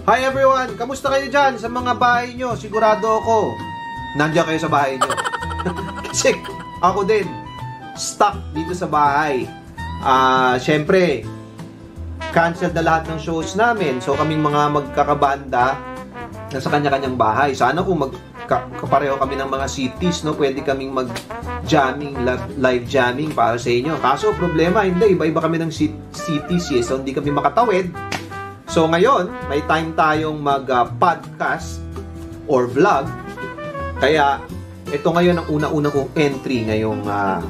Hi everyone! Kamusta kayo dyan sa mga bahay nyo? Sigurado ako, nandiyan kayo sa bahay nyo. Kasi ako din, stuck dito sa bahay. Siyempre, cancel na lahat ng shows namin. So kaming mga magkakabanda, nasa kanya-kanyang bahay. Sana kung magkapareho kami ng mga cities, no, pwede kaming mag-jamming, live jamming para sa inyo. Kaso problema, hindi. Iba-iba kami ng cities, so hindi kami makatawid. So ngayon, may time tayong mag-podcast or vlog. Kaya, ito ngayon ang una-una kong entry ngayong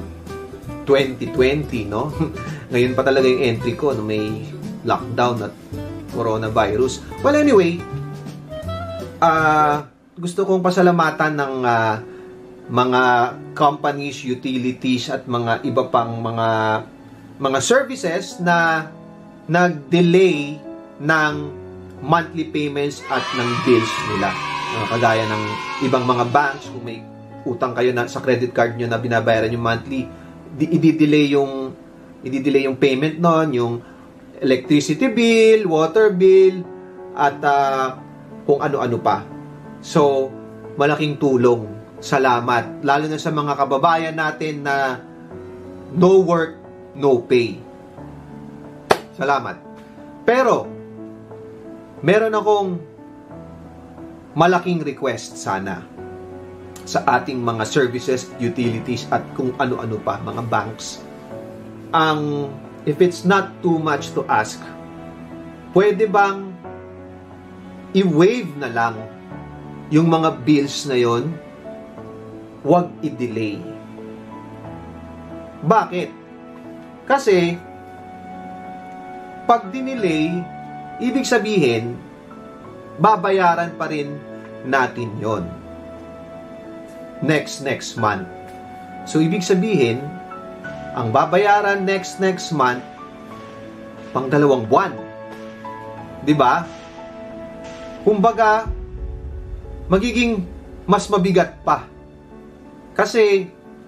2020, no? Ngayon pa talaga yung entry ko, no? May lockdown at coronavirus. Well, anyway, gusto kong pasalamatan ng mga companies, utilities, at mga iba pang mga services na nag-delay ng monthly payments at ng bills nila. Kagaya ng ibang mga banks, kung may utang kayo sa credit card nyo na binabayaran yung monthly, i-delay yung payment nun, yung electricity bill, water bill, at kung ano-ano pa. So, malaking tulong. Salamat. Lalo na sa mga kababayan natin na no work, no pay. Salamat. Pero, meron akong malaking request sana sa ating mga services, utilities, at kung ano-ano pa, mga banks. If it's not too much to ask, pwede bang i-waive na lang yung mga bills na yon? Huwag i-delay. Bakit? Kasi, pag dinelay, ibig sabihin, babayaran pa rin natin yon next month. So, ibig sabihin, ang babayaran next month, pang 2 buwan. Diba? Kumbaga, magiging mas mabigat pa. Kasi,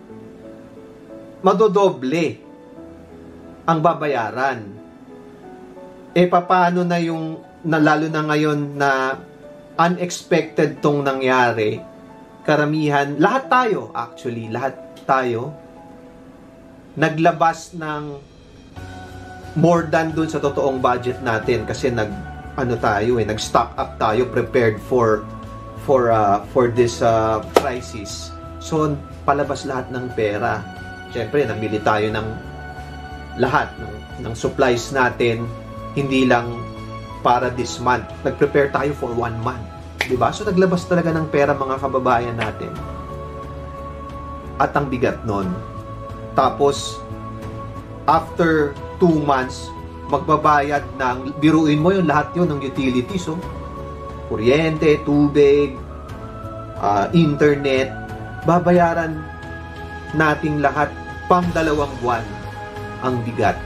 madodoble ang babayaran. Paano na yung, lalo na ngayon na unexpected tong nangyari, karamihan, lahat tayo, naglabas ng more than dun sa totoong budget natin kasi nag-stock up tayo, prepared for this crisis. So, palabas lahat ng pera. Siyempre, namili tayo ng lahat ng supplies natin, hindi lang para this month. Nag-prepare tayo for 1 month. Diba? So, naglabas talaga ng pera mga kababayan natin. At ang bigat nun. Tapos, after 2 months, magbabayad ng, biruin mo yung lahat yun ng utilities, kuryente, tubig, internet, babayaran nating lahat pang 2 buwan. Ang bigat.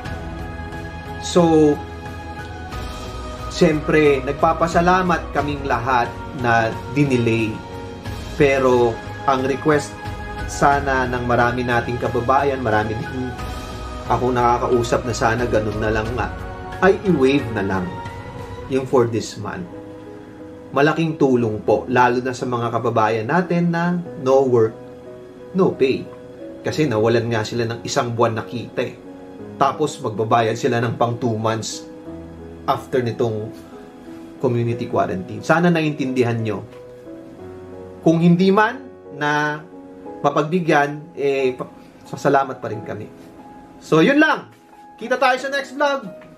So, siyempre, nagpapasalamat kaming lahat na dinelay. Pero, ang request sana ng marami nating kababayan, marami din ako nakakausap na sana ganun na lang nga, ay i-waive na lang yung for this month. Malaking tulong po, lalo na sa mga kababayan natin na no work, no pay. Kasi nawalan nga sila ng 1 buwan na kita eh. Tapos magbabayad sila ng pang 2 months after nitong community quarantine. Sana naiintindihan nyo. Kung hindi man na mapagbigyan, sasalamat pa rin kami. So, yun lang. Kita tayo sa next vlog.